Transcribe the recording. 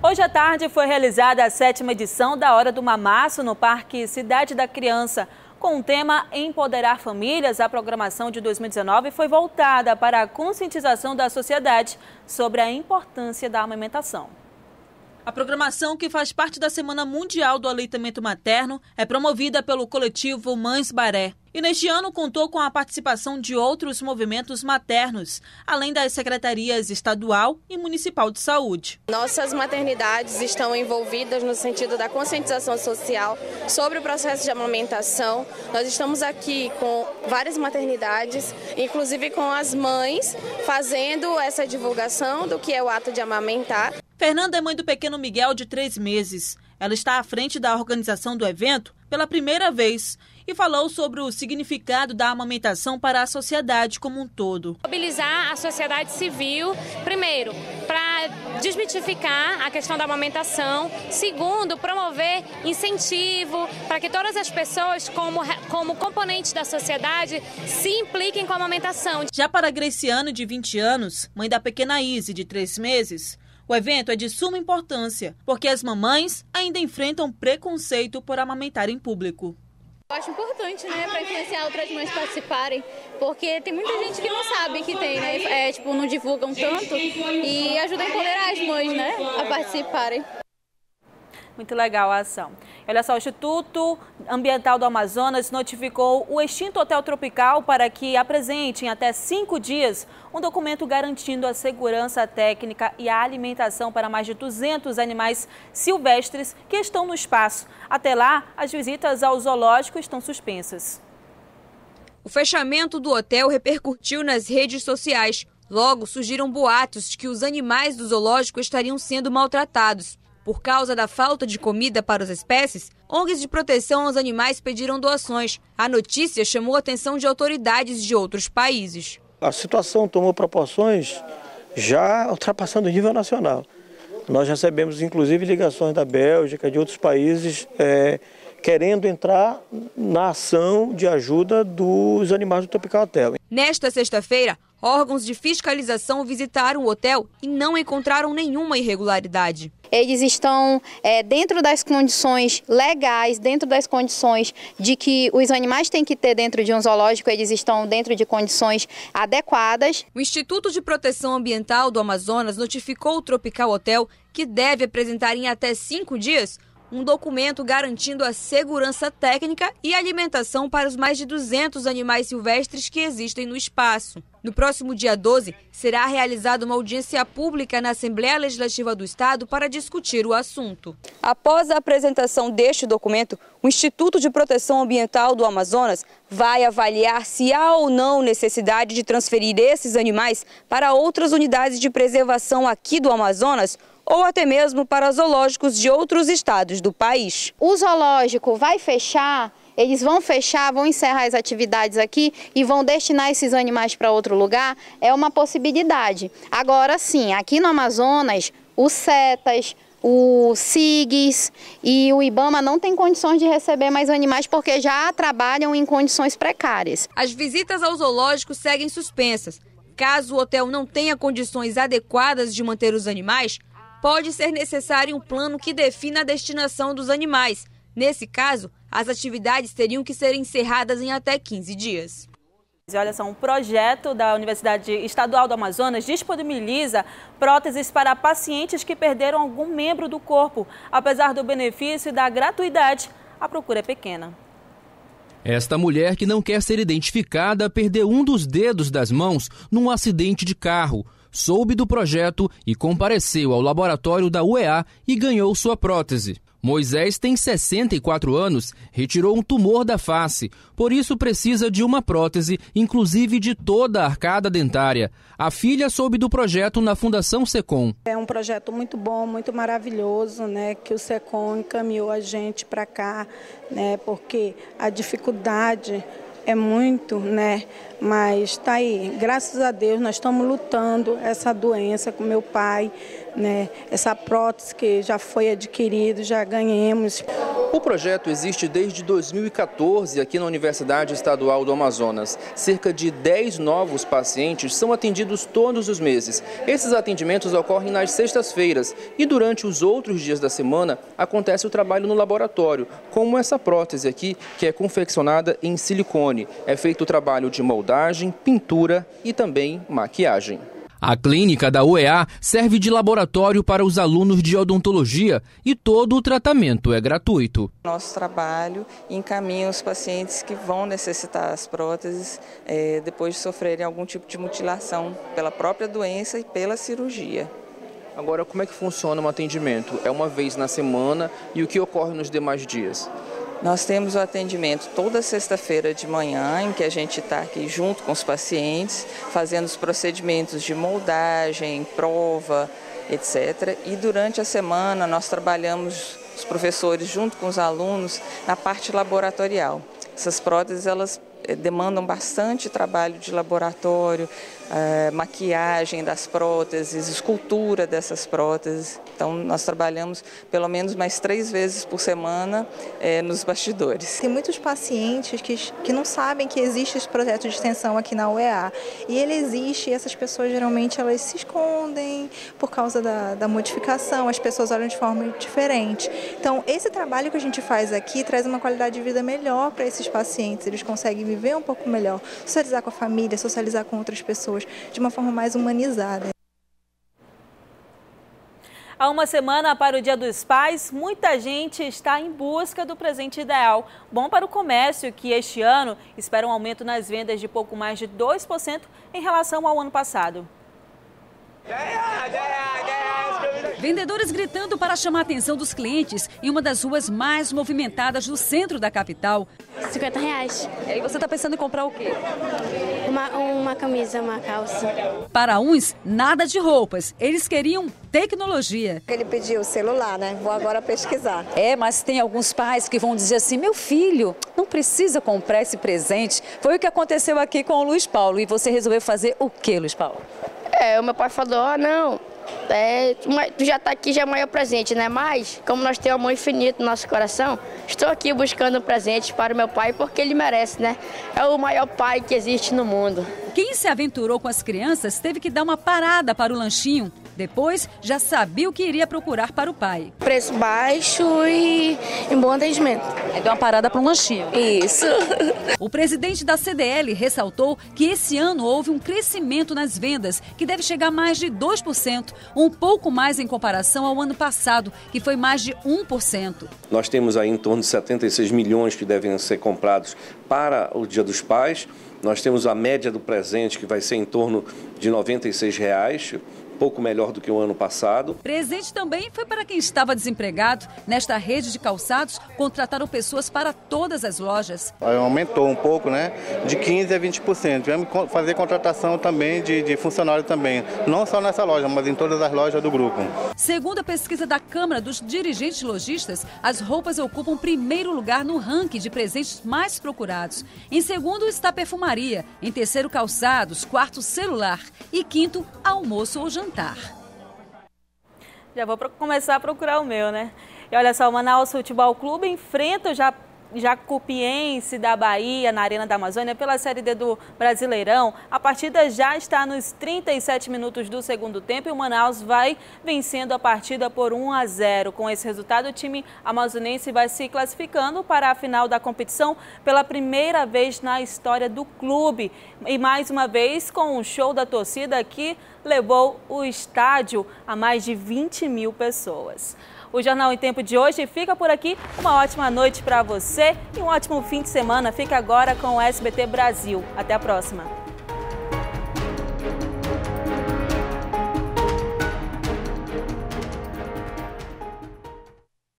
Hoje à tarde foi realizada a 7ª edição da Hora do Mamaço no Parque Cidade da Criança. Com o tema Empoderar Famílias, a programação de 2019 foi voltada para a conscientização da sociedade sobre a importância da amamentação. A programação, que faz parte da Semana Mundial do Aleitamento Materno, é promovida pelo coletivo Mães Baré. E neste ano contou com a participação de outros movimentos maternos, além das secretarias estadual e municipal de saúde. Nossas maternidades estão envolvidas no sentido da conscientização social sobre o processo de amamentação. Nós estamos aqui com várias maternidades, inclusive com as mães, fazendo essa divulgação do que é o ato de amamentar. Fernanda é mãe do pequeno Miguel, de 3 meses. Ela está à frente da organização do evento pela primeira vez e falou sobre o significado da amamentação para a sociedade como um todo. Mobilizar a sociedade civil, primeiro, para desmitificar a questão da amamentação. Segundo, promover incentivo para que todas as pessoas, como componentes da sociedade, se impliquem com a amamentação. Já para a Greciane, de 20 anos, mãe da pequena Izzy, de 3 meses, o evento é de suma importância, porque as mamães ainda enfrentam preconceito por amamentar em público. Eu acho importante, né, para influenciar outras mães participarem, porque tem muita gente que não sabe que tem, né, não divulgam tanto e ajuda a empoderar as mães, né, a participarem. Muito legal a ação. Olha só, o Instituto Ambiental do Amazonas notificou o extinto Hotel Tropical para que apresente em até 5 dias um documento garantindo a segurança técnica e a alimentação para mais de 200 animais silvestres que estão no espaço. Até lá, as visitas ao zoológico estão suspensas. O fechamento do hotel repercutiu nas redes sociais. Logo, surgiram boatos de que os animais do zoológico estariam sendo maltratados. Por causa da falta de comida para as espécies, ONGs de proteção aos animais pediram doações. A notícia chamou a atenção de autoridades de outros países. A situação tomou proporções já ultrapassando o nível nacional. Nós recebemos inclusive ligações da Bélgica, de outros países, querendo entrar na ação de ajuda dos animais do Tropical Hotel. Nesta sexta-feira, órgãos de fiscalização visitaram o hotel e não encontraram nenhuma irregularidade. Eles estão dentro das condições legais, dentro das condições de que os animais têm que ter dentro de um zoológico, eles estão dentro de condições adequadas. O Instituto de Proteção Ambiental do Amazonas notificou o Tropical Hotel que deve apresentar em até 5 dias um documento garantindo a segurança técnica e alimentação para os mais de 200 animais silvestres que existem no espaço. No próximo dia 12, será realizada uma audiência pública na Assembleia Legislativa do Estado para discutir o assunto. Após a apresentação deste documento, o Instituto de Proteção Ambiental do Amazonas vai avaliar se há ou não necessidade de transferir esses animais para outras unidades de preservação aqui do Amazonas ou até mesmo para zoológicos de outros estados do país. O zoológico vai fechar, eles vão fechar, vão encerrar as atividades aqui e vão destinar esses animais para outro lugar, é uma possibilidade. Agora sim, aqui no Amazonas, o CETAS, o SIGS e o IBAMA não têm condições de receber mais animais porque já trabalham em condições precárias. As visitas aos zoológicos seguem suspensas. Caso o hotel não tenha condições adequadas de manter os animais, pode ser necessário um plano que defina a destinação dos animais. Nesse caso, as atividades teriam que ser encerradas em até 15 dias. Olha só, um projeto da Universidade Estadual do Amazonas disponibiliza próteses para pacientes que perderam algum membro do corpo. Apesar do benefício e da gratuidade, a procura é pequena. Esta mulher, que não quer ser identificada, perdeu um dos dedos das mãos num acidente de carro. Soube do projeto e compareceu ao laboratório da UEA e ganhou sua prótese. Moisés tem 64 anos, retirou um tumor da face, por isso precisa de uma prótese, inclusive de toda a arcada dentária. A filha soube do projeto na Fundação SECOM. É um projeto muito bom, muito maravilhoso, né, que o SECOM encaminhou a gente para cá, né, porque a dificuldade é muito, né? Mas tá aí, graças a Deus nós estamos lutando essa doença com meu pai, né? Essa prótese que já foi adquirida, já ganhamos. O projeto existe desde 2014 aqui na Universidade Estadual do Amazonas. Cerca de 10 novos pacientes são atendidos todos os meses. Esses atendimentos ocorrem nas sextas-feiras e durante os outros dias da semana acontece o trabalho no laboratório, como essa prótese aqui, que é confeccionada em silicone. É feito o trabalho de moldagem, pintura e também maquiagem. A clínica da UEA serve de laboratório para os alunos de odontologia e todo o tratamento é gratuito. Nosso trabalho encaminha os pacientes que vão necessitar as próteses depois de sofrerem algum tipo de mutilação pela própria doença e pela cirurgia. Agora, como é que funciona o atendimento? É uma vez na semana e o que ocorre nos demais dias? Nós temos o atendimento toda sexta-feira de manhã, em que a gente está aqui junto com os pacientes, fazendo os procedimentos de moldagem, prova, etc. E durante a semana nós trabalhamos, os professores junto com os alunos, na parte laboratorial. Essas próteses, elas demandam bastante trabalho de laboratório, maquiagem das próteses, escultura dessas próteses. Então, nós trabalhamos pelo menos mais 3 vezes por semana nos bastidores. Tem muitos pacientes que não sabem que existe esse projeto de extensão aqui na UEA. E ele existe e essas pessoas geralmente elas se escondem por causa da modificação, as pessoas olham de forma diferente. Então, esse trabalho que a gente faz aqui traz uma qualidade de vida melhor para esses pacientes. Eles conseguem viver um pouco melhor, socializar com a família, socializar com outras pessoas de uma forma mais humanizada. Há uma semana para o Dia dos Pais, muita gente está em busca do presente ideal. Bom para o comércio, que este ano espera um aumento nas vendas de pouco mais de 2% em relação ao ano passado. Vendedores gritando para chamar a atenção dos clientes em uma das ruas mais movimentadas do centro da capital. R$50. E aí você está pensando em comprar o quê? Uma camisa, uma calça. Para uns, nada de roupas. Eles queriam tecnologia. Ele pediu o celular, né? Vou agora pesquisar. Mas tem alguns pais que vão dizer assim, meu filho, não precisa comprar esse presente. Foi o que aconteceu aqui com o Luiz Paulo. E você resolveu fazer o quê, Luiz Paulo? O meu pai falou, não, tu já está aqui, já é o maior presente, né? Mas, como nós temos amor infinito no nosso coração, estou aqui buscando presentes para o meu pai porque ele merece, né? É o maior pai que existe no mundo. Quem se aventurou com as crianças teve que dar uma parada para o lanchinho. Depois, já sabia o que iria procurar para o pai. Preço baixo e em bom atendimento. Aí deu uma parada para um lanchinho. Isso. O presidente da CDL ressaltou que esse ano houve um crescimento nas vendas, que deve chegar a mais de 2%, um pouco mais em comparação ao ano passado, que foi mais de 1%. Nós temos aí em torno de 76 milhões que devem ser comprados para o Dia dos Pais. Nós temos a média do presente, que vai ser em torno de R$ 96, pouco melhor do que o ano passado. Presente também foi para quem estava desempregado. Nesta rede de calçados, contrataram pessoas para todas as lojas. Aumentou um pouco, né? De 15% a 20%. Vamos fazer contratação também de funcionário também. Não só nessa loja, mas em todas as lojas do grupo. Segundo a pesquisa da Câmara dos Dirigentes Lojistas, as roupas ocupam primeiro lugar no ranking de presentes mais procurados. Em segundo está a perfumaria. Em terceiro, calçados. Quarto, celular. E quinto, almoço ou jantar. Já vou começar a procurar o meu, né? E olha só, o Manaus Futebol Clube enfrenta o Jacupiense da Bahia na Arena da Amazônia pela Série D do Brasileirão. A partida já está nos 37 minutos do segundo tempo e o Manaus vai vencendo a partida por 1-0. Com esse resultado, o time amazonense vai se classificando para a final da competição pela primeira vez na história do clube. E mais uma vez com um show da torcida que levou o estádio a mais de 20 mil pessoas. O Jornal em Tempo de hoje fica por aqui. Uma ótima noite para você e um ótimo fim de semana. Fica agora com o SBT Brasil. Até a próxima.